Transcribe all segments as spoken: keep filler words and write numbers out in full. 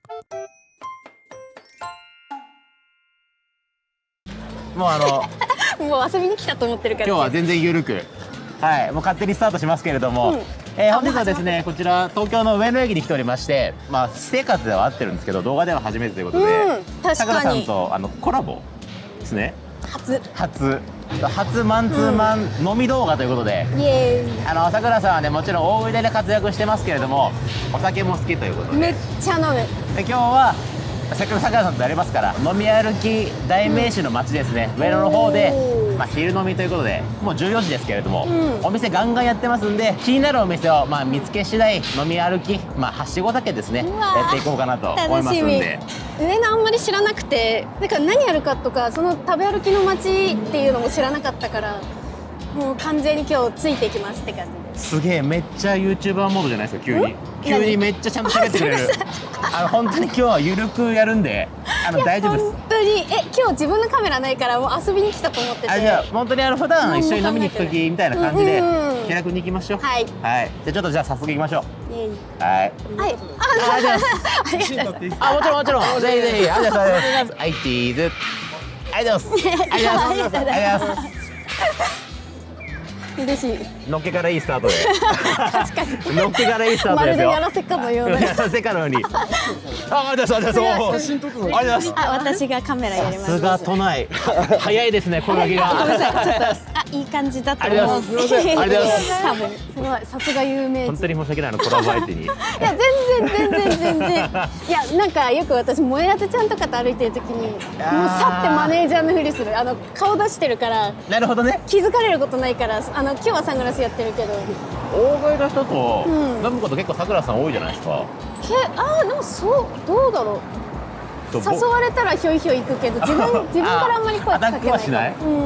もうあのもう遊びに来たと思ってるから今日は全然ゆるく、はい、もう勝手にスタートしますけれども、うん、えー、本日はですね、こちら東京の上野駅に来ておりまして、まあ私生活では合ってるんですけど、動画では初めてということで、 うん、確かにさんとあのコラボですね。 初初初マンツーマン飲み動画ということで、 うん、イエーイ。 あのさくらさんはね、もちろん大腕で活躍してますけれども、お酒も好きということで、 めっちゃ飲む。で今日はせっかくさくらさんとやりますから、飲み歩き代名詞の街ですね、うん、上野の方で、まあ、昼飲みということで、もうじゅうよじですけれども、うん、お店ガンガンやってますんで、気になるお店を、まあ、見つけ次第飲み歩き、まあ、はしご酒ですね、やっていこうかなと思いますんで。 上野あんまり知らなくて、だから何やるかとか、その食べ歩きの街っていうのも知らなかったから、もう完全に今日ついてきますって感じです。 すげえ、めっちゃ ユーチューバー モードじゃないですか。急に急にめっちゃちゃんと喋ってくれる。あの本当に今日はゆるくやるんで、あの大丈夫です。 本当にえ今日自分のカメラないからもう遊びに来たと思ってて。 あ、じゃあ本当にあの普段一緒に飲みに行く時みたいな感じで気楽に行きましょう。はい、はい、じゃあちょっとじゃあ早速行きましょう。はい。 はい。 あ、じゃああ、もちろんもちろん、ぜひぜひ、ありがとうございます。はい、チーズ。ありがとうございます。ありがとうございます。ありがとうございます。 嬉しい。 のっけからいいスタートで。 確かに。 のっけからいいスタートですよ。 まるでやらせかのような。 やらせかのように。あ、ありがとうございます。ありがとうございます。 あ、私がカメラやります。 さすが都内。早いですね、声掛けが。 ごめんなさい、ちょっと、あ、いい感じだと思う。 ありがとうございます。ありがとうございます。 多分、すごい、さすが有名人。 本当に申し訳ないの、コラボ相手に。いや、 全然、全然、全然。いや、なんか、よく私、もえあずちゃんとかと歩いてる時に。もうさってマネージャーのふりする、あの、顔出してるから。 なるほどね。 気づかれることないから、あの、今日はサングラスやってるけど。 大食いの人と飲むこと結構さくらさん多いじゃないですか。 け、ああ、でもそうどうだろう。誘われたらひょいひょい行くけど、自分自分からあんまり声かけない。アタックはしない。うん。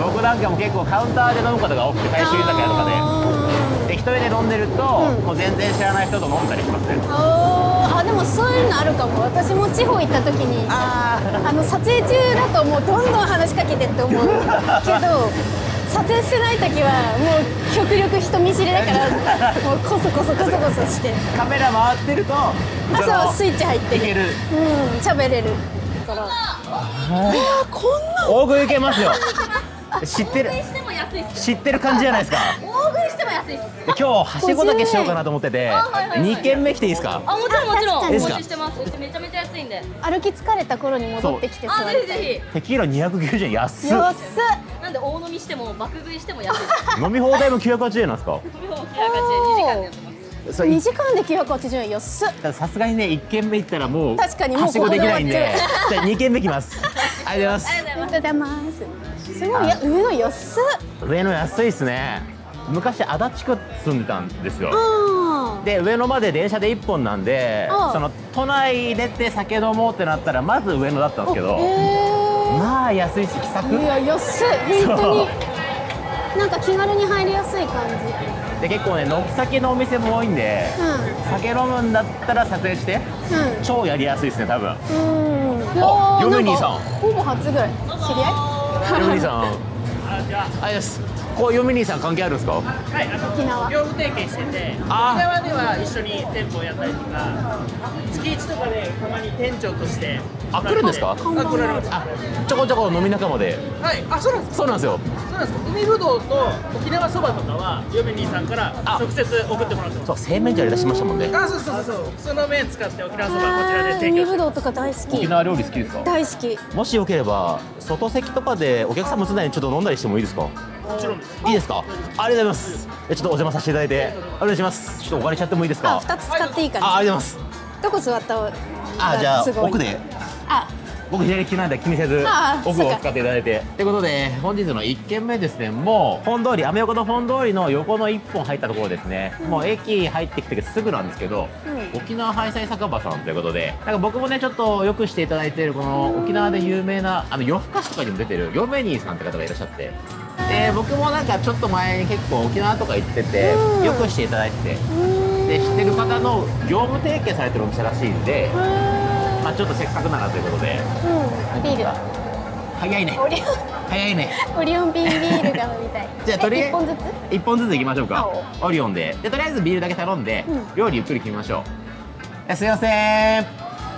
僕なんかも結構カウンターで飲むことが多くて、大衆居酒屋とかで。で一人で飲んでると、もう全然知らない人と飲んだりしますね。ああ、でもそういうのあるかも。私も地方行った時に、あの撮影中だともうどんどん話しかけてって思うけど。撮影してない時はもう極力人見知りだからもうこそこそこそこそしてカメラ回ってるとあ、 そうスイッチ入ってる、いける、うん、喋れるから。ああ、こんな大食いいけますよ。知ってる知ってる感じじゃないですか。 大食いしても安いです。 今日はしごだけしようかなと思ってて、にけんめ来ていいですか。 あ、もちろんもちろん。 いいですか。 してます。めちゃめちゃ安いんで。 歩き疲れた頃に戻ってきて座りたい。 あ、ぜひぜひ。テキーラにひゃくきゅうじゅうえん安っ。 安っ。 なんで大飲みしても爆食いしても安いです。 飲み放題もきゅうひゃくはちじゅうえんなんですか。 飲み放題きゅうひゃくはちじゅうえん、にじかんでやってます。 にじかんできゅうひゃくはちじゅうえん安っ。 さすがにね、いっけんめ行ったらもう確かにもうはしごできないんで、じゃあにけんめ来ます。ありがとうございます。 ありがとうございます。すごい、や上野安っ。 上野安いですね。昔足立区住んでたんですよ。で上野まで電車でいっぽんなんで、その都内出て酒飲もうってなったらまず上野だったんですけど、まあ安いし気さく。 いや安い、本当になんか気軽に入りやすい感じで、結構ね飲み酒のお店も多いんで、うん、酒飲むんだったら撮影して、うん、超やりやすいですね多分。うん、あ、ヨメ兄さんほぼ初ぐらい。知り合い？ ヨメ兄さんあれです。こうヨメ兄さん関係あるんですか。 はい、あの沖縄業務提携してて、沖縄では一緒に店舗をやったりとか、月一とかでたまに店長としてあ、来るんですか。 あ、来られます。 あ、ちょこちょこ飲み仲間で。 はい、あ、そうなんです。 そうなんですよ。 そうなんです。海ぶどうと沖縄そばとかはヨメ兄さんから直接送ってもらってます。 そう、製麺所やりだしましたもんね。 あ、そうそうそうそう。その麺使って沖縄そばこちらで提供して。 海ぶどうとか大好き。 沖縄料理好きですか。 大好き。 もしよければ外席とかでお客さんもつないにちょっと飲んだりしてもいいですか。もちろんです。 いいですか。ありがとうございます。ちょっとお邪魔させていただいてお願いします。ちょっとお借りしちゃってもいいですか。 あ、二つ使っていいかな。あ、ありがとうございます。 どこ座ったら。 あ、じゃあ奥で。 あ、 僕左利きなんで気にせず奥を使っていただいて。ということで本日のいっけんめですね。もう本通り、アメ横の本通りの横のいっぽん入ったところですね。うん、もう駅入ってきてすぐなんですけど、うん、沖縄ハイサイ酒場さんということで、なんか僕もねちょっとよくしていただいているこの沖縄で有名なあの夜更かしとかにも出てるヨメニーさんって方がいらっしゃって。で僕もなんかちょっと前に結構沖縄とか行ってて、うん、よくしていただいてて、で知ってる方の業務提携されてるお店らしいんで、まあちょっとせっかくならということで、うん、ビール早いね早いねオリオンビールビールが飲みたいじゃあとりあえずいっぽんずついっぽんずついきましょうか。オリオンででとりあえずビールだけ頼んで、うん、料理ゆっくり決めましょう。すいません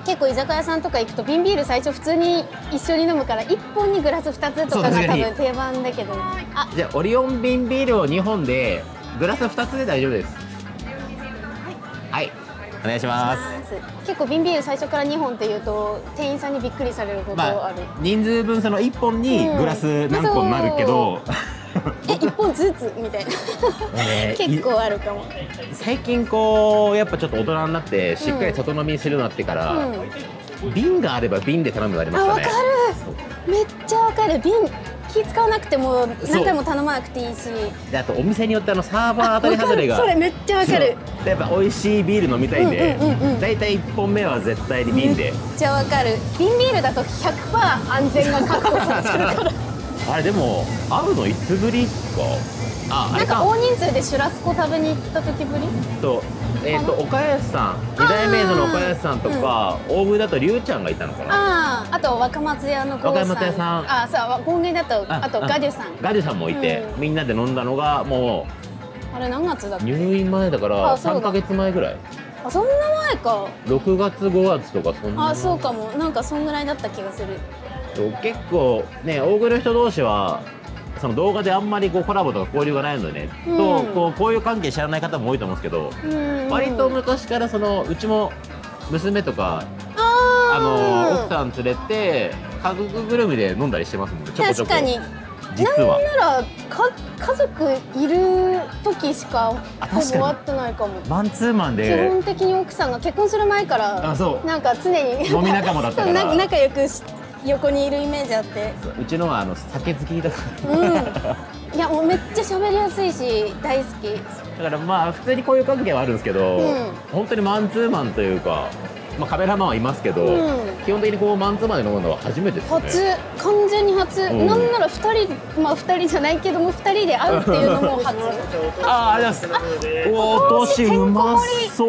結構居酒屋さんとか行くと瓶ビール最初普通に一緒に飲むからいっぽんにグラスふたつとかが多分定番だけど、 あ、じゃあオリオン瓶ビールをにほんでグラスふたつで大丈夫です。はい、お願いします。 結構瓶ビール最初からにほんって言うと店員さんにびっくりされることある、まあ、 人数分そのいっぽんにグラス何個になるけど、 うん、えいっぽんずつみたいな結構あるかも。 最近こうやっぱちょっと大人になってしっかり外飲みするようになってから、うんうん、瓶があれば瓶で頼むようになりましたね。 あ、分かる、めっちゃ分かる。瓶気使わなくても何回も頼まなくていいし、 であとお店によってあのサーバー当たり外れが、 それめっちゃ分かる。 やっぱ美味しいビール飲みたいんで、だいたいいっぽんめは絶対に瓶で。 めっちゃ分かる。瓶ビールだと ひゃくパーセント 安全が確保されてるからあれでも会うのいつぶりっすか？あ、あれか。 なんか大人数でシュラスコ食べに行った時ぶり？ と、えっ、ー、と岡安さん、二代目の岡安さんとか、うん、大食いだとりゅうちゃんがいたのかな。ああ、あと若松屋の郷さん。 若松屋さん。 あ、そう、大食いだとあとガデュさん。 ガデュさんもいて、うん、みんなで飲んだのがもう。あれ何月だっけ？ 入院前だからさんかげつまえぐらい。 あ、そんな前か。 ろくがつごがつとかそんな。 あ、そうかも。なんかそんぐらいだった気がする。 結構ね、大食いの人同士はその動画であんまりこうコラボとか交流がないのでね、うん、とこうこういう関係知らない方も多いと思うんですけど、うん、割と昔からそのうちも娘とかあの奥さん連れて家族ぐるみで飲んだりしてますもんね。ちょこちょこ。 確かに。実はなんならか家族いる時しかほぼ会ってないかも。 マンツーマンで基本的に奥さんが結婚する前からあそうなんか常に飲み仲間だったから仲良くし横にいるイメージあって。 うちのはあの酒好きだから、 うん、いやもうめっちゃ喋りやすいし大好きだからまあ普通にこういう関係はあるんですけど、うん、本当にマンツーマンというか、まあ、カメラマンはいますけど、うん、基本的にこうマンツーマンで飲むのは初めてですね。 初、完全に初、うん、なんならふたり、まあふたりじゃないけどもふたりで会うっていうのも初ああ、ありがとうございます。おお、お通しうまそう。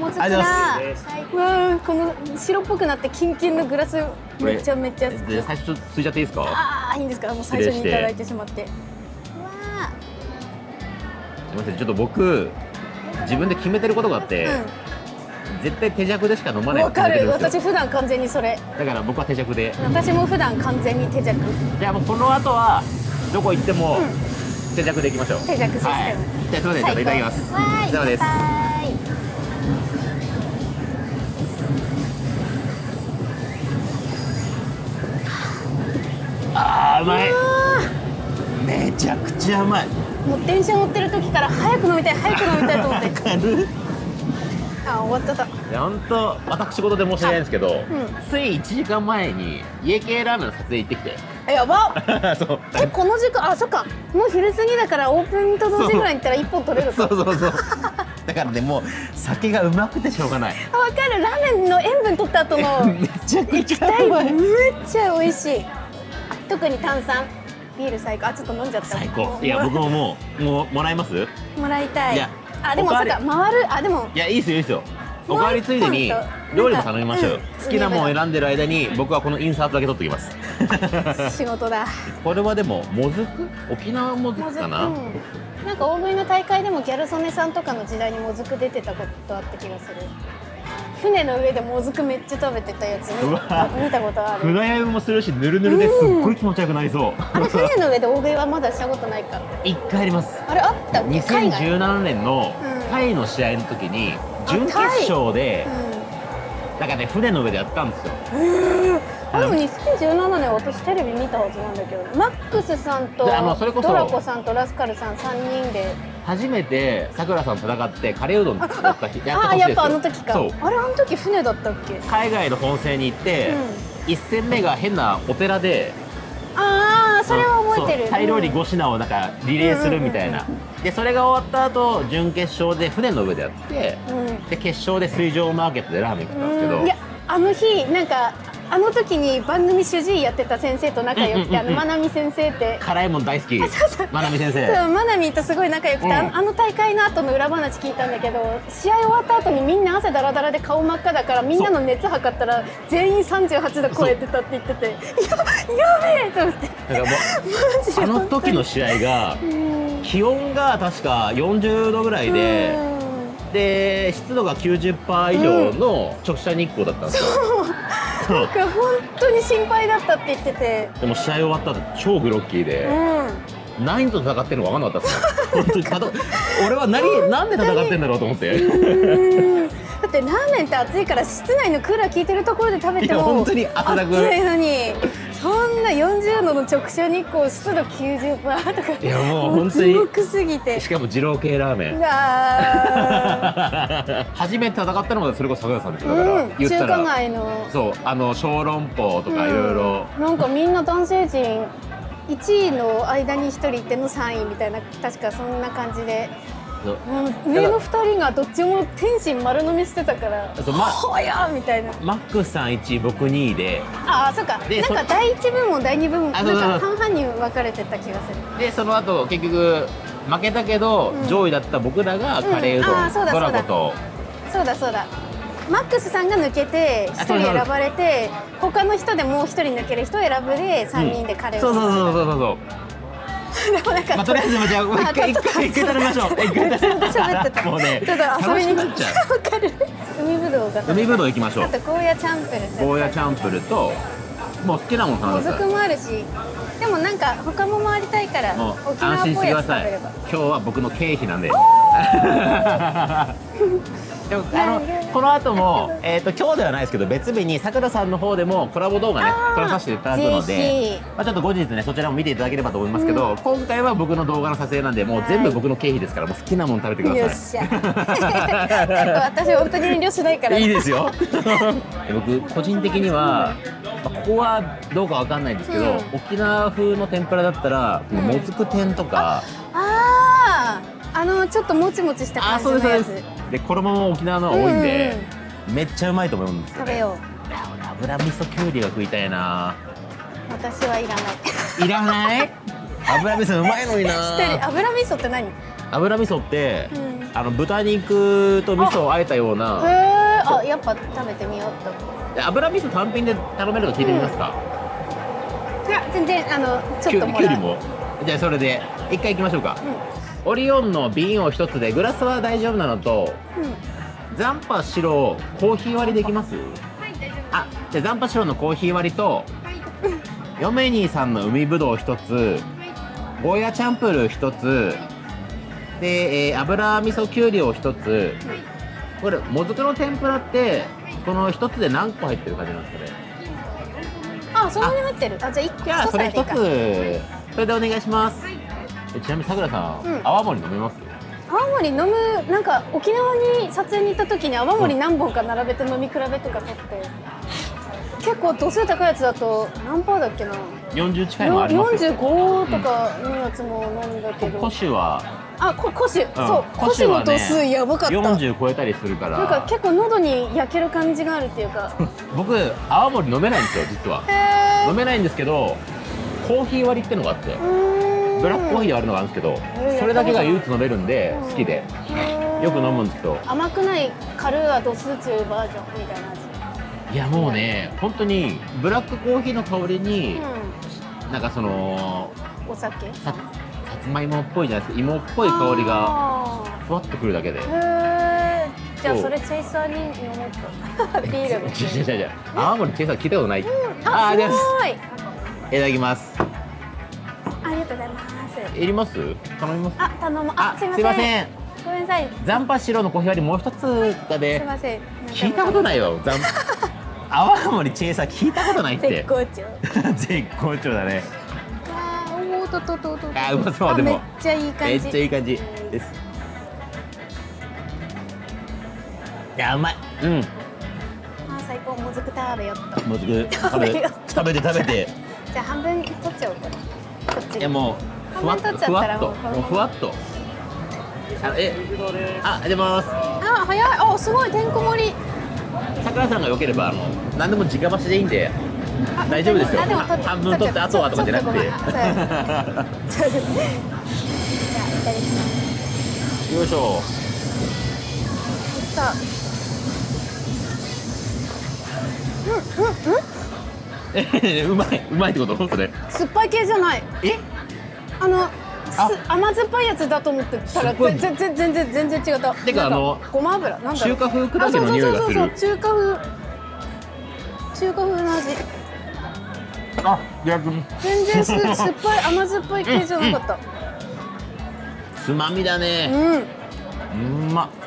もつくだ。わあ、この白っぽくなってキンキンのグラスめちゃめちゃ好き。 最初ちょっとついちゃっていいですか？ ああ、いいんですか？もう最初にいただいてしまって。わあ。 すみません、ちょっと僕自分で決めてることがあって、うん、絶対手酌でしか飲まない。 わかる。私普段完全にそれ。 だから僕は手酌で。 私も普段完全に手酌。 じゃあもうこの後はどこ行っても手酌でいきましょう。 手酌システム。はい、 じゃあすみません、ちょっといただきます。 お疲れ様です。 あー、うまい。めちゃくちゃうまい。 もう電車乗ってる時から早く飲みたい早く飲みたいと思って。あ、終わったた。 いや本当私事で申し訳ないんですけど、うん、ついいちじかんまえに家系ラーメンの撮影行ってきて。 え、やばそうえ、この時間、あ、そっか、もう昼過ぎだからオープンと同時ぐらいに行ったらいっぽん取れる。 そうそうそうだからね、もう酒がうまくてしょうがない。 あ、分かる。ラーメンの塩分取った後のめちゃくちゃうまい。 めっちゃ美味しい。特に炭酸ビール最高。あ、ちょっと飲んじゃった。 最高。いや僕ももうもうもらいます？ もらいたい。いや、あ、でもそうか、回る。あ、でもいや、いいですよいいですよ。おかわりついでに料理も頼みましょう、うん、好きなものを選んでる間に僕はこのインサートだけ取っておきます仕事だ。 これはでももずく、沖縄もずくかな、うん、 なんか大食いの大会でもギャル曽根さんとかの時代にもずく出てたことあった気がする。船の上でもずくめっちゃ食べてたやつ見たことある。 船酔いもするし、ぬるぬるですっごい気持ちよくなりそう、うん、 あれ船の上で大食いはまだしたことないか。 一回あります。 あれあったっけ？ にせんじゅうななねんのタイの試合の時に準決勝で、うん、なんかね、船の上でやったんですよ。 あ、でもにせんじゅうななねん私テレビ見たはずなんだけど、マックスさんとあのそれこそドラコさんとラスカルさんさんにんで初めてさくらさん戦ってカレーうどんやった日、 やった年ですよ。あ、やっぱあの時か。あれ、あの時船だったっけ？ 海外の本戦に行って、うん、いっ戦目が変なお寺で、 ああ、それは覚えてる。 タイ料理ご品をなんかリレーするみたいな。でそれが終わった後準決勝で船の上でやって、うん、で決勝で水上マーケットでラーメン食ったんですけど、いや、 あの日なんかあの時に番組主治医やってた先生と仲良くて、あのまなみ先生って辛いもん大好き。まなみ先生。 そう、まなみとすごい仲良くて、うん、あの大会の後の裏話聞いたんだけど、試合終わった後にみんな汗だらだらで顔真っ赤だからみんなの熱測ったら全員さんじゅうはちど超えてたって言ってて、ややべえと思って。だからもうあの時の試合が気温が確かよんじゅうどぐらいで、 で湿度が きゅうじゅっパーセント 以上の直射日光だったんですよ、 うん、なんか本当に心配だったって言ってて、 でも試合終わった後超グロッキーで、うん、何と戦ってるのか分かんなかったですね本当にただ俺は何なんで戦ってんだろうと思ってだってラーメンって暑いから室内のクーラー効いてるところで食べても本当に汗だく暑いのに、そんなよんじゅうどの直射日光湿度 きゅうじゅっパーセント とか、 いやもう本当にすごくすぎて、 しかも二郎系ラーメン初めて戦ったのがそれこそ桜田さんですよ、だから、うん、言ったら中華街のそうあの小籠包とかいろいろなんかみんな男性陣いちいの間にひとりいてのさんいみたいな、確かそんな感じで。もう上のふたりがどっちも天心丸飲みしてたから「ほや!」みたいな。 マックスさんいちい僕にいで、 ああそうか、なんかだいいち部門だいに部門なんか半々に分かれてた気がする。 でその後結局負けたけど、うん、上位だった僕らがカレーうどん、うん、ドラゴとそうだそうだマックスさんが抜けてひとり選ばれて、他の人でもうひとり抜ける人を選ぶでさんにんでカレーうどん、 うん、そうそうそうそうそうでもなんか、 まあ、とりあえずじゃあ一回一回一回食べましょう。一回食べ喋ってた。 もうね、 ちょっと遊びに来ちゃう。わかる。海ぶどうが。 海ぶどう行きましょう。 あとゴーヤチャンプル。 ゴーヤチャンプルともう好きなもの頼んでください。 もずくもあるし、でもなんか他も回りたいから沖縄っぽいやつ食べれば。 今日は僕の経費なんで。でもあのこの後も、えー、と今日ではないですけど別日にさくらさんの方でもコラボ動画ね撮らさせていただくので、まあ、ちょっと後日ねそちらも見ていただければと思いますけど、うん、今回は僕の動画の撮影なんでもう全部僕の経費ですから、もう好きなもの食べてください。よっしゃ私本当に遠慮しないから。 いいですよ僕個人的には、まあ、ここはどうかわかんないんですけど、うん、沖縄風の天ぷらだったら、うん、もずく天とか、 あああのちょっともちもちした感じのやつ。あ、そうですそうです。 で衣も沖縄の多いんで、うん、めっちゃうまいと思うんですよ、ね、 食べよう。 油味噌きゅうりが食いたいな。 私はいらないいらない油味噌うまいのにな。 油味噌って何？ 油味噌って、うん、あの豚肉と味噌をあえたような。 へえ、あ、やっぱ食べてみようと。 油味噌単品で頼めるの聞いてみますか？ うん、いや全然あのちょっともらう。きゅうりも。 じゃあそれで一回行きましょうか。うん、オリオンの瓶を一つでグラスは大丈夫なのと、うん、残波白コーヒー割りできます？はい、大丈夫。あ、じゃあ残波白のコーヒー割りと、はい、ヨメニーさんの海ぶどう一つ、はい、ゴーヤチャンプル一つで、えー、油味噌きゅうりを一つ、はい、これもずくの天ぷらってこの一つで何個入ってる感じなんですかね？ あ、そんなに入ってる。あ、じゃあ一個。じゃあそれ一つそれでお願いします。はい、ちなみにさくらさん、うん、泡盛飲めます？ 泡盛飲む、なんか沖縄に撮影に行った時に泡盛何本か並べて飲み比べとか取って、うん、結構度数高いやつだと何パーだっけな、 よんじゅう近いのありますよ。 よんじゅうごとかのやつも飲んだけど、 古酒はあ、こ古酒、うん、そう古酒の度数やばかった。 よんじゅう超えたりするから、 なんか結構喉に焼ける感じがあるっていうか僕泡盛飲めないんですよ実は。飲めないんですけどコーヒー割りってのがあって、ブラックコーヒーあるのがあるんですけど、それだけが唯一飲めるんで好きでよく飲むんですけど、 甘くないカルーア度数強いバージョンみたいな味。 いやもうね、本当にブラックコーヒーの香りに、うん、なんかそのお酒さ、さつまいもっぽいじゃないですか、芋っぽい香りがふわっとくるだけで。へー、じゃあそれチェイサーに飲もうとビールも違う違う違う、泡盛チェイサー聞いたことない、うん、 あ、すごい。 いただきます。 ありがとうございます。 いります？頼みます？ あ、頼む。あ、すいません。 すいません。 ごめんなさい。 残波白のコーヒー割りもう一つがで。 すいません。 聞いたことないよ。残泡盛チェイサー聞いたことないって。 絶好調。 絶好調だね。 あー、おーとととと。 あ、うまそう。でもめっちゃいい感じ。 めっちゃいい感じです。いや、うまい。うん。 あ、最高。もずく食べよっと。 もずく食べ食べて食べて。 じゃあ半分取っちゃおうかな。こっち。 いやもうふわっとふわっともうふわっと。あ、え、あ、出ます。 あ、早い。あ、すごいてんこ盛り。 さくらさんが良ければあの何でも直箸でいいんで大丈夫ですよ。半分取ってあとはとかじゃなくて。よいしょ。 さあ。うんうんうん。 え、うまいうまいってこと？それ。 酸っぱい系じゃない。 え？ あの甘酸っぱいやつだと思ってたら全然全然全然違った。 てかあのごま油なんだろう。 中華風クラゲの匂いがする。 そうそうそうそう、中華風中華風の味。 あ、逆に全然す酸っぱい甘酸っぱい系じゃなかった。 つまみだね。 うん。 うんまっ。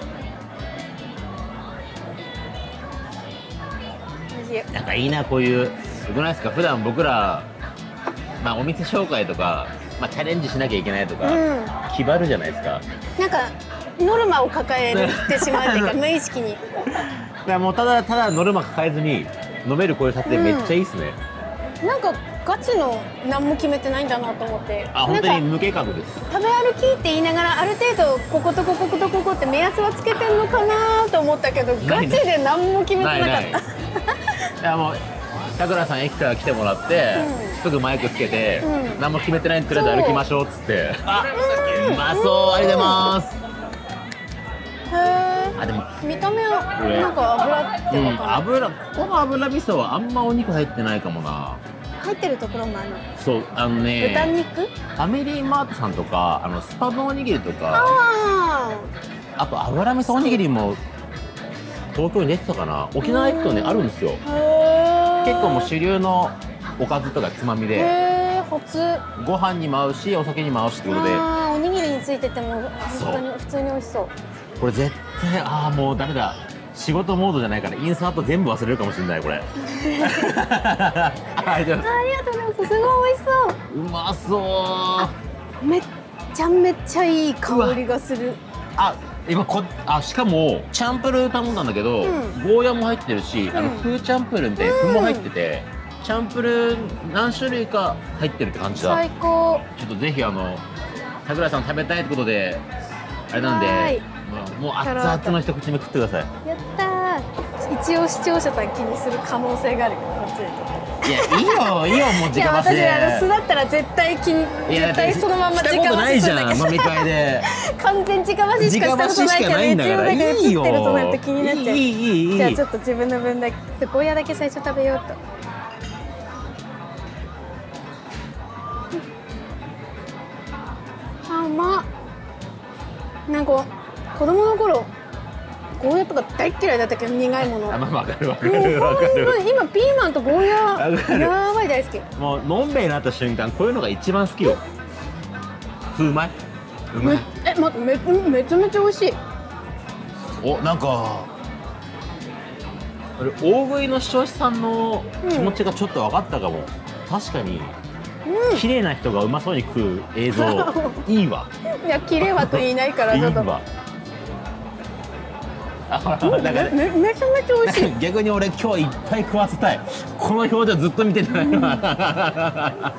美味しい。 なんかいいなこういう。よくないですか。普段僕らまあお店紹介とか、まあチャレンジしなきゃいけないとか、 うん、 気張るじゃないですか。 なんかノルマを抱えてしまうっていうか無意識に。 だからもうただただノルマ抱えずに飲めるこういう撮影めっちゃいいっすね。 うん、なんかガチの何も決めてないんだなと思って。 あ、本当に無計画です。 食べ歩きって言いながらある程度こことこことここって目安はつけてんのかなと思ったけど、ガチで何も決めてなかった。 ないないいやもうさくらさん駅から来てもらって、うん、すぐマイクつけて、うん、何も決めてないんでとりあえず歩きましょうっつって。あ、うまそう、ありがとうございます。 へえ。 あ、でも見た目はなんか油っていうのかな、 うん、油、ここの油味噌はあんまお肉入ってないかもな。 入ってるところもあるの。 そう、あのね、 豚肉ファミリーマートさんとかあのスパムおにぎりとか、 ああと油味噌おにぎりも東京に出てたかな。沖縄行くとねあるんですよ。結構もう主流のおかずとかつまみで、 へー、初。 ご飯にも合うしお酒にも合うしってことで、 あー、おにぎりについてても本当に普通に美味しそう。 これ絶対、ああもうダメだ、仕事モードじゃないからインサート全部忘れるかもしれないこれ。ありがとうございます。 ありがとうございます。すごい美味しそう。 うまそう。 めっちゃめっちゃいい香りがする。 あ、今こあしかもチャンプルー頼んだんだけど、うん、ゴーヤも入ってるし、うん、あの風チャンプルーって麩も入ってて、うん、チャンプルー何種類か入ってるって感じだ。 最高。 ちょっとぜひあのさくらさん食べたいってことであれなんで、もう熱々の一口目食ってください。 やったー。一応視聴者さん気にする可能性があるよ。 いや、いいよいいよ、もう時間私あの素だったら絶対気に絶対そのまま直箸するんだけど。 飲み会で完全直箸しかしたことないけど、一応だけ映ってるとなると気になっちゃう。 いいいいいい。 じゃあちょっと自分の分だけゴーヤだけ最初食べようと。あ、うまっ。なんか子供の頃ゴーヤとか大嫌いだったけど、苦いもの。 あ、まあ、わかるわかるわかる。 今ピーマンとゴーヤやばい大好き。 もうのんべえになった瞬間こういうのが一番好きよ。うまい。うまい。 え、ま、めめちゃめちゃ美味しい。 お、なんかあれ大食いの視聴者さんの気持ちがちょっと分かったかも。うん、確かに。うん、綺麗な人がうまそうに食う映像いいわ。 いや、綺麗はと言いないからちょっと。いいわ。め, め, めちゃめちゃ美味しい。 逆に俺今日いっぱい食わせたい。この表情ずっと見てたい。うん、あ、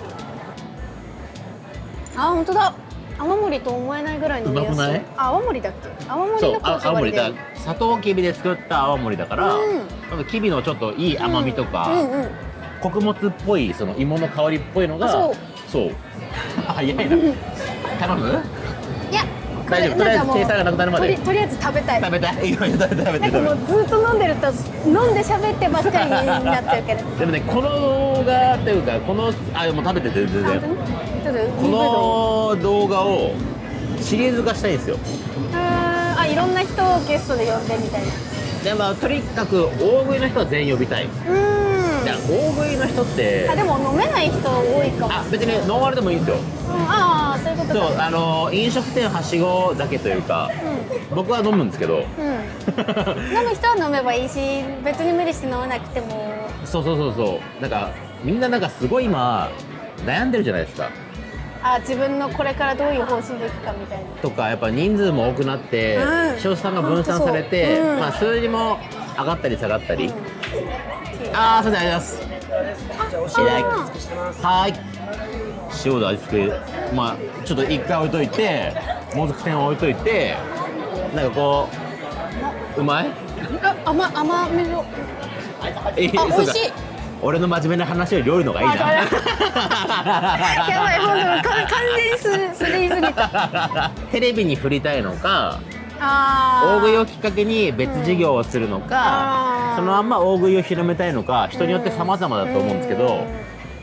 本当だ。泡盛と思えないぐらいのうまくない？ 泡盛だっけ？泡盛のコシ割りで。 砂糖きびで作った泡盛だから、うん、きびのちょっといい甘みとか、うんうんうん、穀物っぽいその芋の香りっぽいのが、そうそう。早いな。頼む？いや。大丈夫。とりあえず計算がなくなるまで。 とりあえず食べたい。 食べたい。いいよ、食べたい。食べたい。 なんかもうずっと飲んでると飲んで喋ってばっかりになっちゃうけど。 でもね、この動画っていうかこのあもう食べてて全然。この動画をシリーズ化したいんですよ。 ああ、いろんな人をゲストで呼んでみたいな。 でもとにかく大食いの人は全員呼びたい。うん。大食いの人って。 あ、でも飲めない人多いかも。 あ、別にノンアルでもいいんですよ。 ああ、そういうことか。 そう、あの飲食店はしご酒というか、うん、僕は飲むんですけど、うん、 飲む人は飲めばいいし、別に無理して飲まなくても。 そうそうそうそう、なんかみんななんかすごい今悩んでるじゃないですか。 あ、自分のこれからどういう方針でいくかみたいな。 とかやっぱ人数も多くなって、うん、消費さんが分散されて、うん、まあ数字も上がったり下がったり。うん、ああ、そうでありがとうございます。はい。塩で味付け、まあちょっと一回置いといて、もずく天を置いといて、なんかこううまい？ あ、甘甘めの。あ、美味しい。 俺の真面目な話より料理の方がいいな。やばい、ほんと完全にすりすぎた。 テレビに振りたいのか、大食いをきっかけに別事業をするのか、うん、そのまんま大食いを広めたいのか、人によって様々だと思うんですけど、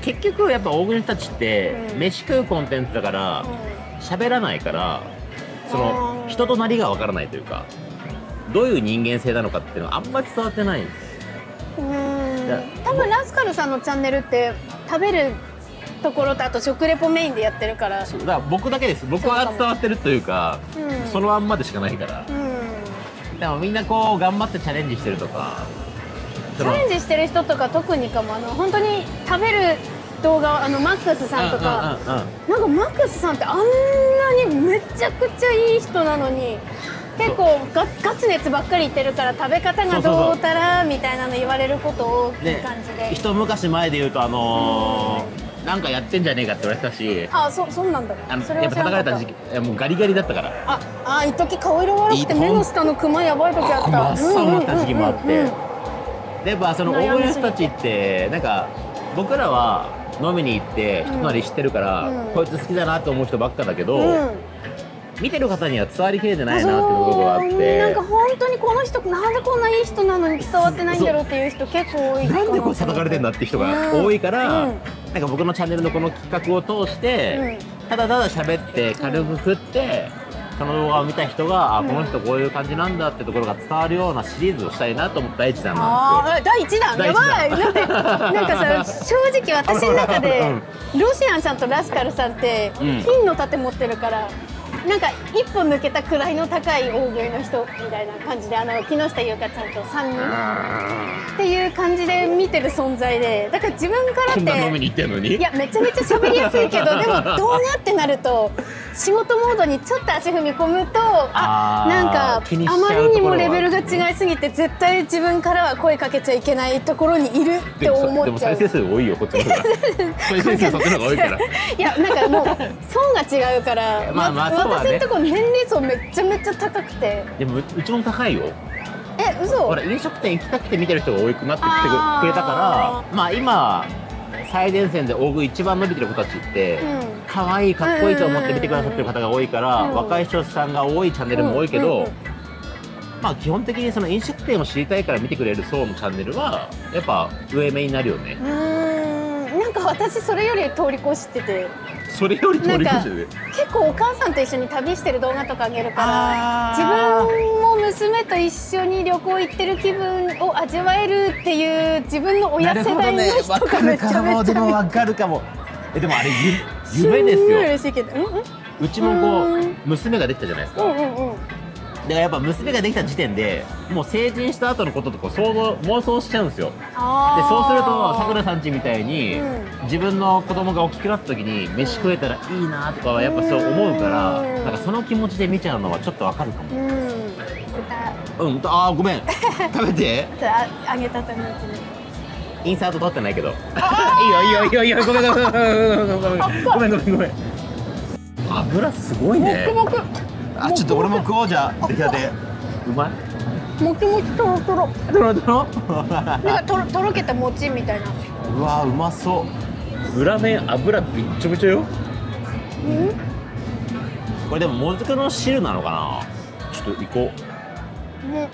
結局やっぱ大食いの人たちってうん飯食うコンテンツだから喋らないから、そのあー人となりがわからないというか、どういう人間性なのかっていうのはあんまり伝わってないんです。 うーじゃん多分ラスカルさんのチャンネルって食べるところとあと食レポメインでやってるからそうだから僕だけです。僕は伝わってるというか、 うんそのまんまでしかないから。 うんでもみんなこう頑張ってチャレンジしてるとか、 チャレンジしてる人とか特にかも、あの本当に食べる動画、あのマックスさんとか、 うんうんうんうんなんかマックスさんってあんなにめちゃくちゃいい人なのに結構ガガツ熱ばっかり言ってるから食べ方がどうたらみたいなの言われること多いで感じで、 一昔前で言うとあのーなんかやってんじゃねえかって言われてたし、 あそそうなんだ、 あのそれやっぱは知らなかった叩かれた時期いやもうガリガリだったから。 ああ一時顔色悪くていい目の下のクマやばい時あった、 真っ青になった時期もあって、 うんうんうんうんでやっぱその大食いの人たちってなんか僕らは飲みに行って人なり知ってるから、 うんこいつ好きだなと思う人ばっかだけど、 うん見てる方には伝わりきれてないなっていうところがあっそうて、 なんか本当にこの人なんでこんないい人なのに伝わってないんだろうっていう人結構多いかなんでこれ叩かれてんだって人が多いから、 うんなんか僕のチャンネルのこの企画を通して、ただただ喋って軽く振って、その動画を見た人が、あこの人こういう感じなんだってところが伝わるようなシリーズをしたいなと思った第一弾なんあーだいいちだんや第一弾ばいだってなんかさ正直私の中でロシアンさんとラスカルさんってうん金の盾持ってるから、なんか一歩抜けた位の高い大食いの人みたいな感じで、あの木下優香ちゃんとさんにんっていう感じで見てる存在で、だから自分からっこんな飲みてに行ってんのにいやめちゃめちゃ喋りやすいけどでも動画ってなると仕事モードにちょっと足踏み込むとああーなんか気にしちゃうあまりにもところはレベルが違いすぎて絶対自分からは声かけちゃいけないところにいるってでもそ思っちゃう。 でも再生数多いよこっちの方が再生数そっちの方が多いからいやなんかもう層が違うからまあまあそうはね私のところ年齢層めっちゃめちゃ高くてでもううちも高いよ。 え嘘ほら飲食店行きたくて見てる人が多くなってきてあーくれたからまあ今最前線で大食い一番伸びてる子たちって、 うん可愛いかっこいいと思って見てくださってる方が多いから、 うん若い人さんが多いチャンネルも多いけど、 うんうんうんまあ基本的にその飲食店を知りたいから見てくれる層のチャンネルはやっぱ上目になるよね。 うーんなんか私それより通り越しててそれより通り越してる。 結構お母さんと一緒に旅してる動画とかあげるからあ自ー分も娘と一緒に旅行行ってる気分を味わえるっていう自分の親世代の人わかがめるかも。 ちゃめちゃでもわかるかも。えでもあれゆ夢ですんごいよ。 嬉しいけどうんうんうちもこううん娘ができたじゃないですか。 うんうんうんだからやっぱ娘ができた時点でもう成人した後のこととか想像妄想しちゃうんですよ。であーそうするとさくらさんちみたいに、 うん自分の子供が大きくなった時に飯食えたらいいなとかはやっぱそう思うから、 うんなんかその気持ちで見ちゃうのはちょっとわかるかも。 うんうん、あーごめん食べてああげたてのうちにインサート撮ってないけどいいよいいよいいよいいよごめんごめんごめんごめんごめんごめんごめんごめんごめん油すごいね。 もくもくあちょっと俺も食おうじゃあ出来たてうまいもちもちとろとろどろどろなんかとろとろけた餅みたいなうわうまそう裏面油びっちょびちょよ。 うんこれでももずくの汁なのかな。ちょっと行こう。 もう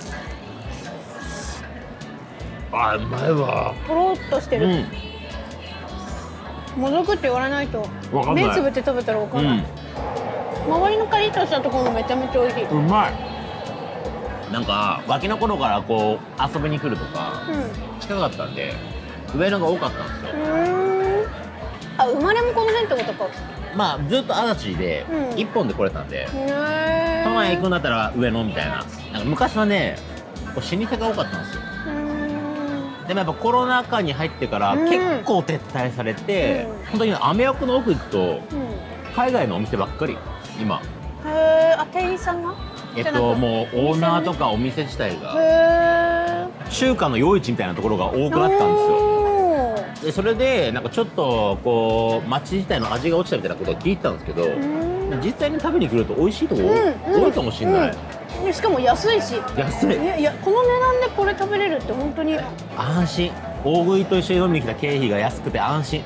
あうまいわ。 とろっとしてる、 うんもずくって言われないとわかんない目つぶって食べたらわかんない、 うん周りのカリッとしたところもめちゃめちゃ美味しい、うん、 うまい。なんかガキの頃からこう遊びに来るとか近かったんで上野が多かったんですよ。 うーんあ生まれもこの辺ってことかまあずっと足立でうん一本で来れたんで、 へえ都内行くんだったら上野みたいな。なんか昔はねこう老舗が多かったんですよ。 うーんでもやっぱコロナ禍に入ってからうん結構撤退されて、 うん本当にアメ横の奥行くとうん海外のお店ばっかり今へえあ店員さんがえっじゃなくともうオーナーとかお店自体へがえ中華の夜市みたいなところが多くなったんですよ。 よでそれでなんかちょっとこう街自体の味が落ちたみたいなことを聞いてたんですけど、実際に食べに来ると美味しいとこ、 うん多いかもしれない、 うん、しかも安いし安いいやいやこの値段でこれ食べれるって本当に安心。大食いと一緒に飲みに来た経費が安くて安心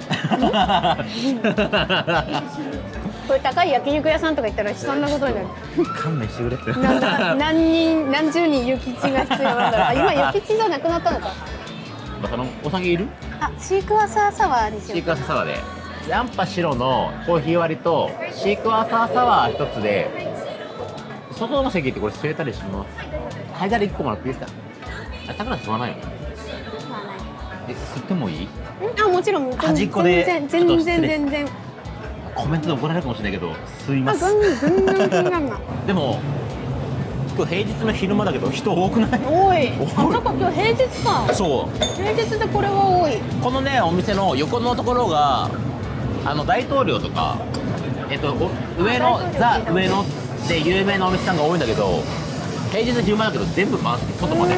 これ高い焼肉屋さんとか行ったら悲惨なことになる勘弁してくれってなんだ何人何十人諭吉が必要なんだろうあ今諭吉じゃなくなったのかあのお酒いるあ、シークワーサーサワーにしよう。 シークワーサーサワーでヤンパ白のコーヒー割りとシークワーサーサワー一つで、外の席ってこれ据えたりします。ハイダリいっこもらっていいですか？あ、さくら吸わないの？ 吸わない。 え、吸ってもいい？ あ、もちろん。 端っこで全然全然全然。 コメントで怒られるかもしれないけど吸います。 全然気にならない。 でも今日平日の昼間だけど人多くない？ 多い。あ、なんか今日平日か。 そう。 平日でこれは多い。 このねお店の横のところがあの大統領とか、えっと上のザ上野で有名なお店さんが多いんだけど、平日昼間だけど全部回って外まで。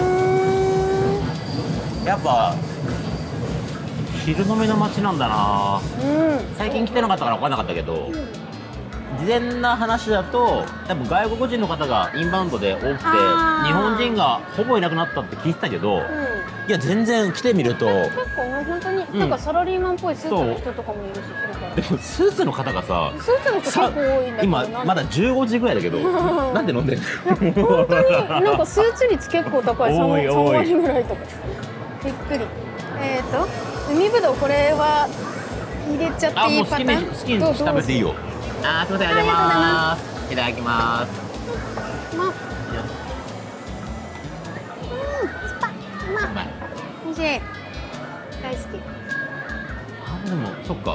やっぱ昼飲みの街なんだな。 うん。 最近来てなかったから分かんなかったけど、事前な話だと多分外国人の方がインバウンドで多くてあー日本人がほぼいなくなったって聞いてたけど、 うん。 いや全然来てみると、 結構もう本当になんかサラリーマンっぽいスーツの人とかもいるし、これから。 でもスーツの方がさスーツの人結構多いんだけど。 今まだじゅうごじぐらいだけどなんで飲んでんの？ 本当になんかスーツ率結構高い。 多い多いさん割ぐらいとか。びっくり。えっと海ぶどうこれは入れちゃっていいパターン？ あ、もう好きに好きに食べていいよ。あー、すみません、ありがとうございます。いただきます。 ま、うん、スパ、うまうまい。 美味しい。大好き。 あ、でもそっか。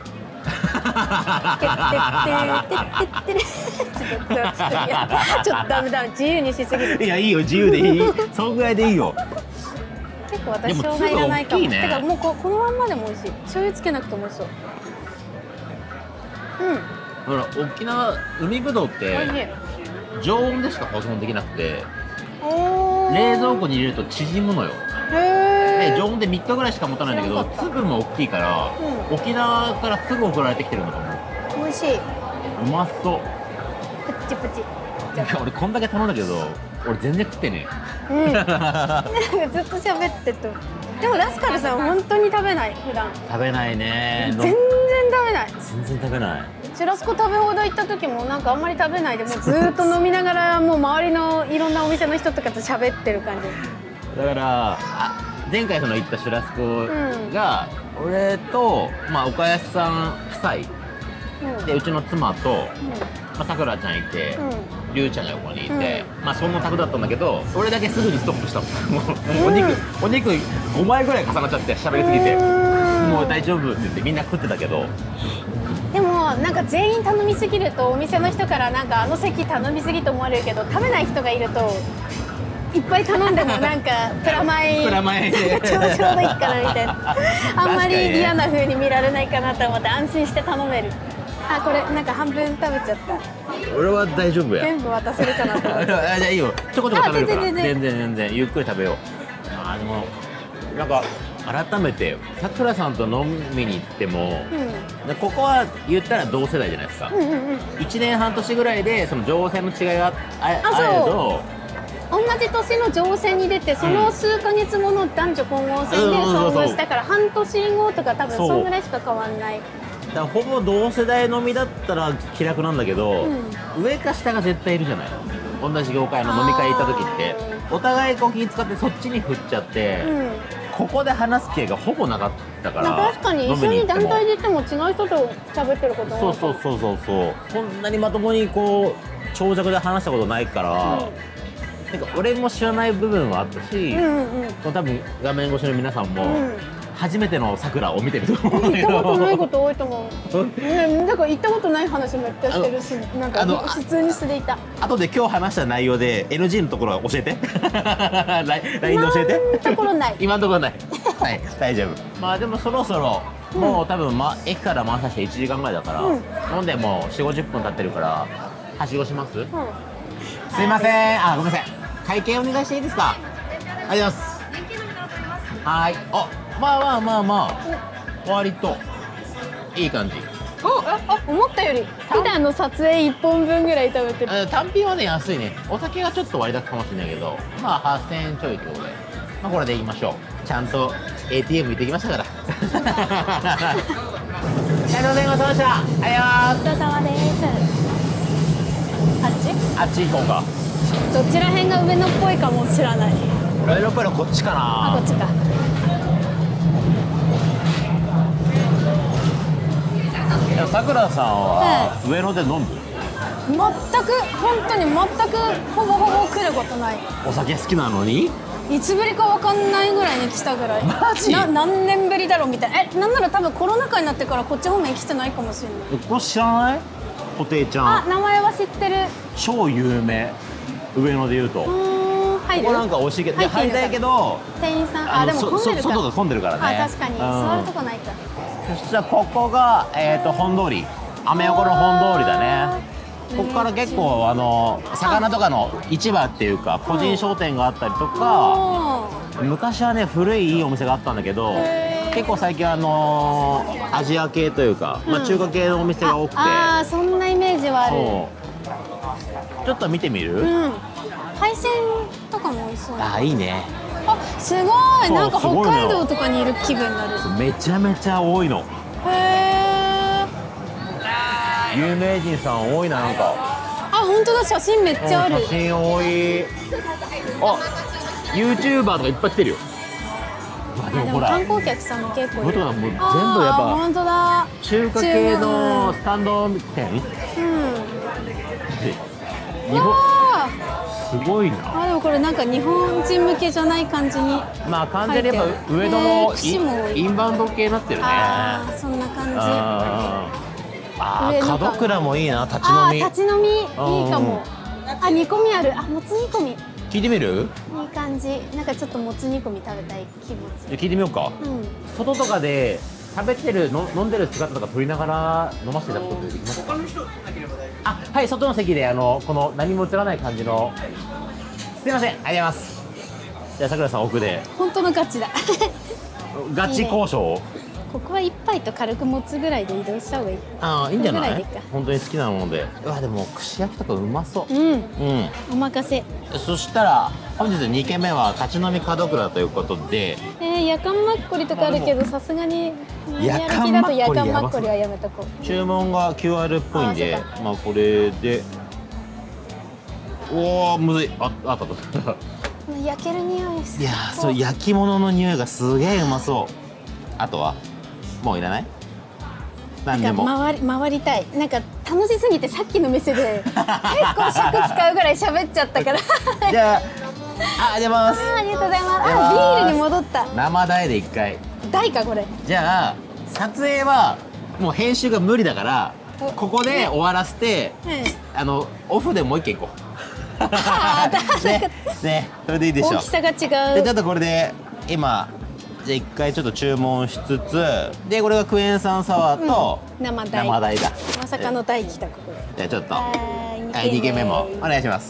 てってってってってってって。ちょっとちょっといやちょっとダメダメ、自由にしすぎる。 いや、いいよ、自由でいい。そのぐらいでいいよ。 結構私生姜いらないかも。 でも粒大きいね。 てかもうここのまんまでも美味しい。醤油つけなくても美味しそう。うん。 ほら、沖縄海ぶどうって美味しい。 常温でしか保存できなくて、 おー。 冷蔵庫に入れると縮むのよ。 へー。 で常温でみっかぐらいしか持たないんだけど、 知らなかった粒も大きいから、 うん沖縄からすぐ送られてきてるのかも。 美味しい。 うまそう。 プチプチ。 いや俺こんだけ頼んだけど俺全然食ってねうん。なんかずっと喋ってて。でもラスカルさん本当に食べない普段。 食べないね。 全然食べない。 全然食べない。 シュラスコ食べ放題行った時もなんかあんまり食べないでもうずーっと飲みながらもう周りのいろんなお店の人とかと喋ってる感じ。 だからあ前回その行ったシュラスコが、うん、俺と、まあ、岡安さん夫妻、うん、でうちの妻と、うんまあ、さくらちゃんいて、うん、りゅうちゃんが横にいて、うん、まあそんな宅だったんだけど俺だけすぐにストップしたもん。もうお肉、うん、お肉ごまいぐらい重なっちゃって喋りすぎてもう大丈夫って言ってみんな食ってたけど。 でもなんか全員頼みすぎるとお店の人からなんかあの席頼みすぎと思われるけど食べない人がいるといっぱい頼んでもなんかプラマイプラマイちょうどいいかなみたいなあんまり嫌な風に見られないかなと思って安心して頼める。あこれなんか半分食べちゃった。 俺は大丈夫や。 全部渡せるかなと思って。 じゃあいいよちょこちょこ食べるから全然全然全然ゆっくり食べよう。あでもなんか改めてさくらさんと飲みに行っても、うん、ここは言ったら同世代じゃないですか、うんうんうん、いちねんはん年ぐらいでその情勢の違いが あ, あれど同じ年の情勢に出てその数ヶ月後の男女混合戦で遭遇したから半年後とか多分そんぐらいしか変わんない。 だからほぼ同世代飲みだったら気楽なんだけど、うん、上か下が絶対いるじゃない。同じ業界の飲み会行った時ってお互いこう気使ってそっちに振っちゃって、うん、ここで話す気がほぼなかったから。 確かに一緒に団体で行っても違う人と喋ってることもそうそうそうそうそうこんなにまともにこう長尺で話したことないから、うん、なんか俺も知らない部分はあったし、うんうん、多分画面越しの皆さんも、うん初めての桜を見てると思うんだけど行ったことないこと多いと思う、ね、だから行ったことない話めっちゃしてるしなんか普通に素でいた。 あとで今日話した内容で エヌジー のところは教えてライン で教えて。 今のところない今のところないはい大丈夫。まあでもそろそろもう多分、ま、駅から回させていちじかんぐらいだから、うん、飲んでもう よんじゅうごじゅっぷん経ってるからはしごします、うん、すいませんあごめんなさい会計お願いしていいですか。ありがとうございます。はいあまあまあまあまあ割といい感じ。 ああ思ったより普段の撮影いっぽんぶんぐらい食べてる。 単品はね安いね。お酒がちょっと割高かもしれないけどまあはっせんえんちょいってことでまあこれでいきましょう。ちゃんと エーティーエム 行ってきましたからありがとうございます。ありがとうございます。 ごちそうさまです。あっちあっち行こうか。 どちら辺が上野っぽいかも知らない。 上野っぽいのこっちかな。 あこっちか。 さくらさんは上野で飲む？ 全く本当に全くほぼほぼ来ることない。 お酒好きなのに？ いつぶりかわかんないぐらいに来たぐらい。 マジ？ な何年ぶりだろうみたいな。え、なんなら多分コロナ禍になってからこっち方面来てないかもしれない。 これ知らない？布袋ちゃん。 あ、名前は知ってる。 超有名。上野で言うと。 うーん、入る？ ここなんか美味しいけど、で入りたいけど、 店員さん、あ、でも混んでるか。 外が混んでるからね。 あ、確かに。座るとこないか。 そしたらここがえっと本通り。アメ横の本通りだね。ここから結構あの魚とかの市場っていうか個人商店があったりとか、昔はね古いいいお店があったんだけど、結構最近あのアジア系というか、まあ中華系のお店が多くて、 ああ、そんなイメージはある。 そうちょっと見てみる？ うん。海鮮とかも美味しそう。 あ、いいね。 あ、すごい。なんか北海道とかにいる気分になる。 めちゃめちゃ多いの。 へえ。 有名人さん多いな、なんか。 あ、本当だ、写真めっちゃある。 写真多い。あ、ユーチューバーとかいっぱい来てるよ。まあでもほら、 観光客さんも結構いる。 もう全部やっぱ本当だ。 中華系のスタンド店。うん。日本すごいな。 あ、でもこれなんか日本人向けじゃない感じに。 まあ完全にやっぱ上野のインバウンド系になってるね。 ああ、そんな感じ。 ああ、門倉もいいな、立ち飲み。 あ、立ち飲みいいかも。あ、煮込みある。あ、もつ煮込み。 聞いてみる？ いい感じ。なんかちょっともつ煮込み食べたい気持ち。 聞いてみようか。うん。外とかで食べてるの飲んでる姿とか撮りながら飲ませていただくことできますか？あ、はい、外の席であのこの何も映らない感じの。すいません、ありがとうございます。じゃあさくらさん奥で。 本当のガチだ。 ガチ交渉。 ここは一杯と軽く持つぐらいで移動した方がいい。 ああ、いいんじゃない？本当に好きなもので。うわ、でも串焼きとかうまそう。うん。うん。 お任せ。 そしたら本日にけんめは立ち飲み門倉ということで。 えー、夜間マッコリとかあるけど、さすがにやる気だと夜間マッコリはやめとこう。 注文が キューアール っぽいんで、まあこれで。おお、むずい。あ、あったと。 焼ける匂いです。 いやー、そう焼き物の匂いがすげえうまそう。あとはもういらない？ なんか回り回りたい。なんか楽しすぎてさっきの店で結構尺使うぐらい喋っちゃったから。 じゃあ、あ、ありがとうございます。 ありがとうございます。あ、ビールに戻った。 生大で一回。 大かこれ。 じゃあ撮影はもう編集が無理だからここで終わらせて、あのオフでもう一軒行こう。ね、ね、それでいいでしょう。 大きさが違う。 でちょっとこれで今じゃあ一回ちょっと注文しつつで、これがクエン酸サワーと生大。 生大だ。 まさかの大来たここで。 じゃあちょっとはいにけんめもお願いします。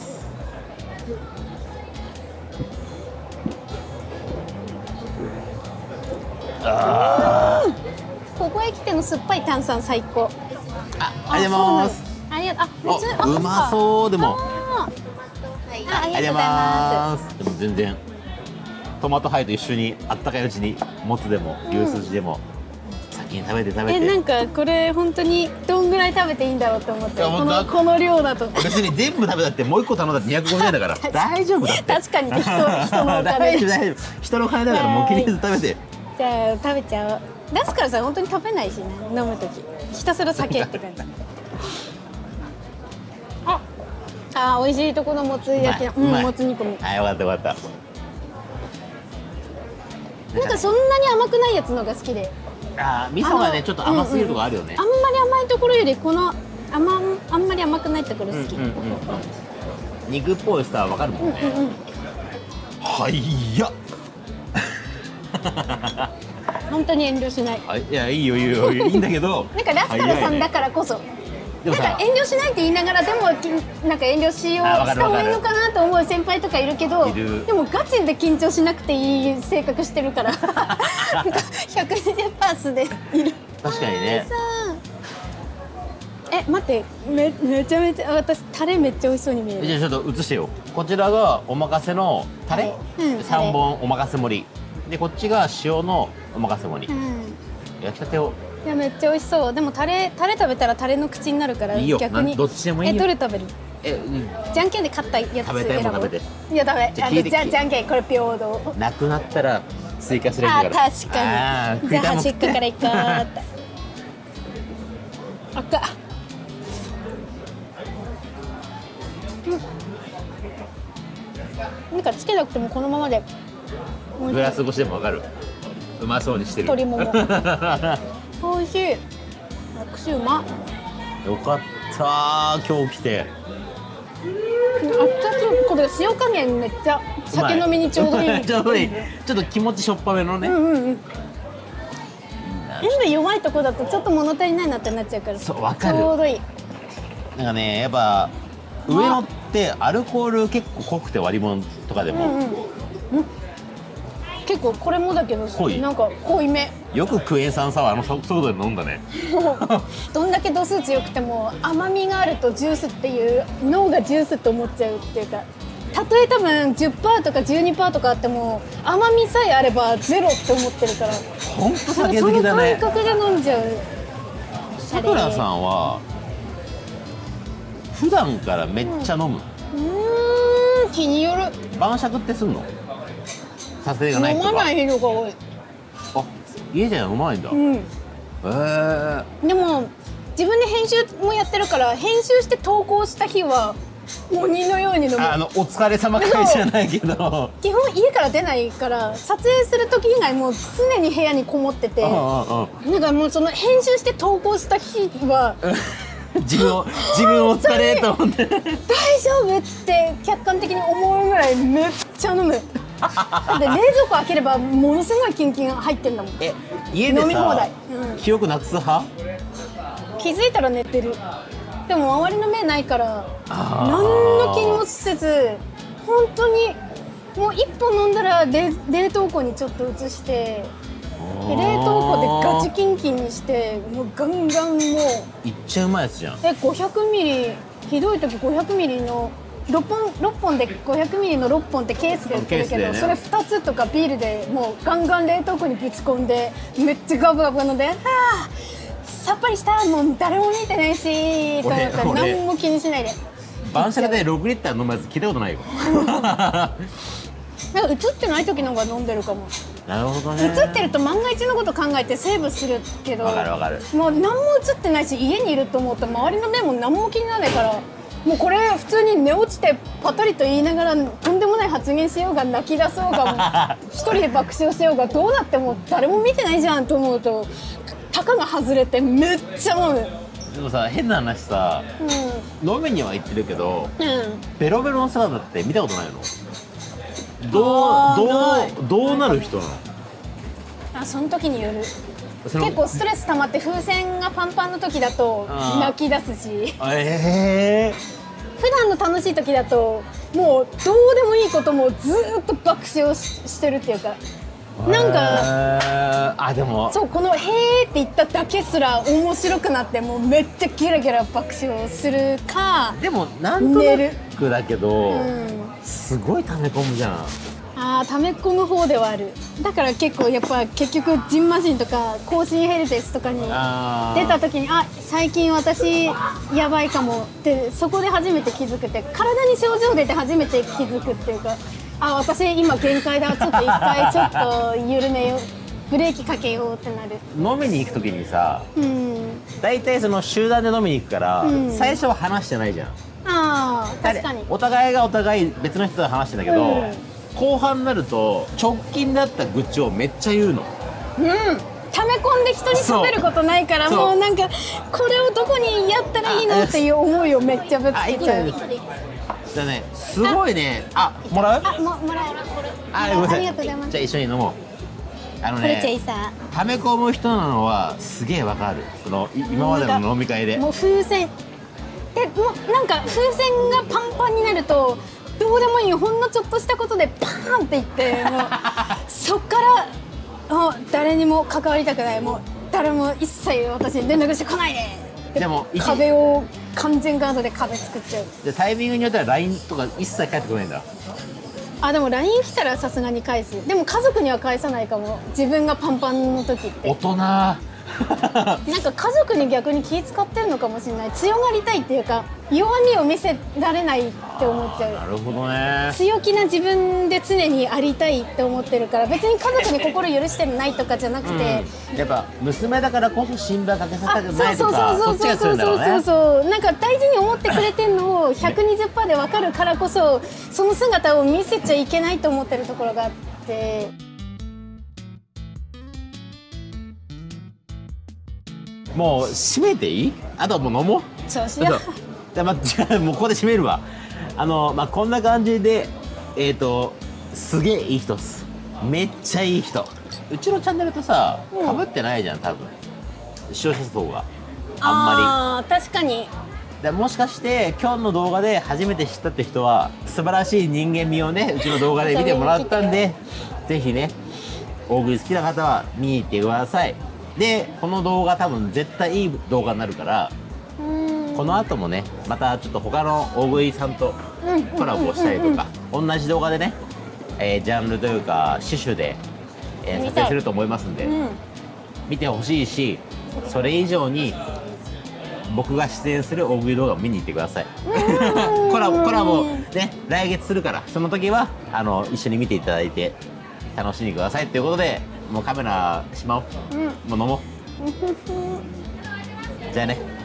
あー、ここへ来ての酸っぱい炭酸最高。 あ、ありがとうございます。 ありがとう。 あ、うまそう。でもありがとうございます。 でも全然トマトハイと一緒にあったかいうちにもつでも牛すじでも先に食べて食べて。 え、なんかこれ本当にどんぐらい食べていいんだろうと思って。このこの量だと。 別に全部食べたってもう一個頼んだってにひゃくごじゅうえんだから大丈夫だって。 確かに人人のお金。 大丈夫大丈夫。人の金だからもう気にせず食べて。 じゃあ食べちゃおう。出すからさ本当に食べないしね、飲むときひたすら酒って感じ。あ、あー、美味しいとこのもつ焼き、うん、もつ煮込み。 あ、よかったよかった。 なんかそんなに甘くないやつのが好きで。 あー、味噌がねちょっと甘すぎるとこあるよね。 あんまり甘いところよりこの甘あんまり甘くないところ好き。 肉っぽいスターわかるもんね。はいや。 本当に遠慮しない。 いや、いいよいいよいいんだけど。 なんかラスカルさんだからこそ。なんか遠慮しないって言いながらでもなんか遠慮しようした方がいいのかなと思う先輩とかいるけど、でもガチで緊張しなくていい性格してるからひゃくにじゅっパーセントでいる。 確かにね。 え、待って、めめちゃめちゃ私タレめっちゃ美味しそうに見える。 じゃあちょっと映してよ。こちらがお任せのタレさんぼんお任せ盛りで、こっちが塩のお任せ盛り。焼きたてを。 いや、めっちゃ美味しそう。でもタレタレ食べたらタレの口になるから逆に。 どっちでもいいよ。 え、どれ食べる？ え、 じゃんけんで勝ったやつ選ぶ。 食べても食べて。 いやダメ。じゃじゃんけんこれ平等。 なくなったら追加するんだから。 あ、確かに。じゃあ端っこからいこうって。 赤い。なんかつけなくてもこのままでグラス越しでもわかる。うまそうにしてる。 鶏もも美味しい。串うま。 よかったー、今日来て。 熱々、これ塩加減めっちゃ酒飲みにちょうどいい。 ちょうどいい。ちょっと気持ちしょっぱめのね。 うんうんうん。塩分弱いとこだとちょっと物足りないなってなっちゃうから。 そう、わかる。 ちょうどいい。 なんかね、やっぱ上野ってアルコール結構濃くて割り物とかでも、 うんうんうん、結構これもだけど濃い、 なんか濃いめ。 よくクエン酸サワーあの速度で飲んだね。 どんだけ度数強くても甘みがあるとジュースっていう脳がジュースって思っちゃうっていうか、たとえ多分 じゅっパーセント とか じゅうにパーセント とかあっても甘みさえあればゼロって思ってるから、 ほんと酒好きだね。 その感覚で飲んじゃう。 さくらさんは普段からめっちゃ飲む、 うん、うーん、気による。 晩酌ってすんの？撮影がない飲とか。 まない日のが多い。 あ、家じゃ飲まないんだ。 うん、 へえ。 でも自分で編集もやってるから、編集して投稿した日は鬼のように飲む。 あのお疲れ様会じゃないけど基本家から出ないから撮影する時以外もう常に部屋にこもってて、なんかもうその編集して投稿した日は自分を自分お疲れと思って大丈夫って客観的に思うぐらいめっちゃ飲む。で冷蔵庫開ければものすごいキンキン入ってんだもん。 え、家でさ飲み放題、うん、 記憶なくす派？ 気づいたら寝てる。でも周りの目ないから何の気にもせず、本当にもう一本飲んだら冷冷凍庫にちょっと移して、で冷凍庫でガチキンキンにして、もうガンガンもういっちゃうまいやつじゃん。 えごひゃくミリ、ひどい時ごひゃくミリのろっぽんろっぽんでごひゃくミリのろっぽんってケースで売ってるけど、 ね、 それふたつとかビールでもうガンガン冷凍庫にぶち込んでめっちゃガブガブ飲んで、はあさっぱりした、もう誰も見てないしと思ったら何も気にしないで。 晩酌でろくリッター飲むやつ聞いたことないよ。 なんか映ってない時の方が飲んでるかも。 なるほどね。 映ってると万が一のこと考えてセーブするけど、 わかるわかる。 もう何も映ってないし家にいると思うと周りの目も何も気にならないから、もうこれ普通に寝落ちてパタリと言いながらとんでもない発言しようが泣き出そうが一人で爆笑しようがどうなっても誰も見てないじゃんと思うとたかが外れてめっちゃ飲む。 でもさ、変な話さ、 うん、 飲みには行ってるけど、 うん、 ベロベロの姿って見たことないの？どうどうどうなる人なの？ あ、その時による。 その結構ストレス溜まって風船がパンパンの時だと泣き出すし、 ええー、普段の楽しい時だともうどうでもいいこともずーっと爆笑 し, してるっていうか、なんかあ、でもそう、この「へー」って言っただけすら面白くなってもうめっちゃゲラゲラ爆笑するか、 でもなんとなくだけど、 うん、 すごい溜め込むじゃん。 あー、溜め込む方ではある。だから結構やっぱ結局ジンマシンとか更新ヘルペスとかに出た時に、あ、最近私やばいかもってそこで初めて気づくって、体に症状出て初めて気づくっていうか、あ、私今限界だ、ちょっと一回ちょっと緩めよう、ブレーキかけようってなる。 飲みに行く時にさ、 うん、 大体その集団で飲みに行くから、うん、最初は話してないじゃん。 あー、確かにお互いがお互い別の人と話してんだけど、うん、後半になると直近だった愚痴をめっちゃ言うの。 うん、溜め込んで人に喋ることないから、もうなんかこれをどこにやったらいいのっていう思いをめっちゃぶつけちゃう。 だね、すごいね。あ、もらう？ あ、ももらえる。 あ、ごめんなさい。 ありがとうございます。 じゃあ一緒に飲もう。あのね、 これチェイサー。 溜め込む人なのはすげえわかる。その今までの飲み会で。 もう風船で、もうなんか風船がパンパンになるとどうでもいい、ほんのちょっとしたことでパーンっていって、もうそっからもう誰にも関わりたくない、もう誰も一切私に連絡してこないで。 でも壁を完全ガードで壁作っちゃう。 でタイミングによっては ライン とか一切返ってこないんだ。 あ、でも ライン 来たらさすがに返す。でも家族には返さないかも、自分がパンパンの時って。 大人。 なんか家族に逆に気使ってるのかもしれない。強がりたいっていうか弱みを見せられないって思っちゃう。 なるほどね。 強気な自分で常にありたいって思ってるから、別に家族に心許してないとかじゃなくて、 うん、やっぱ娘だからこそ心配かけさせたくないとそうか、そっちが強いんだろうね。 そうそうなんか大事に思ってくれてるのを ひゃくにじゅっパーセント で分かるからこそ、その姿を見せちゃいけないと思ってるところがあって。 もう閉めていい？あとはもう飲もう。 そうしよう。 じゃあ、ま、じゃあもうここで閉めるわ。あのまあこんな感じで、えっ、ー、とすげえいい人っす。めっちゃいい人。うちのチャンネルとさ被ってないじゃん多分。視聴者層があんまり。 ああ確かに。 でもしかして今日の動画で初めて知ったって人は素晴らしい人間味をねうちの動画で見てもらったんでぜひね大食い好きな方は見に行ってください。でこの動画多分絶対いい動画になるからこの後もねまたちょっと他の大食いさんとコラボしたりとか同じ動画でね、えー、ジャンルというか種々で、えー、撮影すると思いますんで、うん、見てほしいしそれ以上に僕が出演する大食い動画を見に行ってください。コラボコラボね来月するからその時はあの一緒に見ていただいて楽しんでくださいということでもうカメラしまおう、うん、もう飲もうじゃあね。